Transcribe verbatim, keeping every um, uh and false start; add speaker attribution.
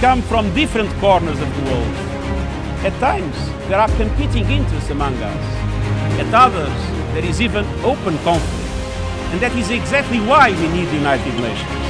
Speaker 1: come from different corners of the world. At times, there are competing interests among us. At others, there is even open conflict. And that is exactly why we need the United Nations.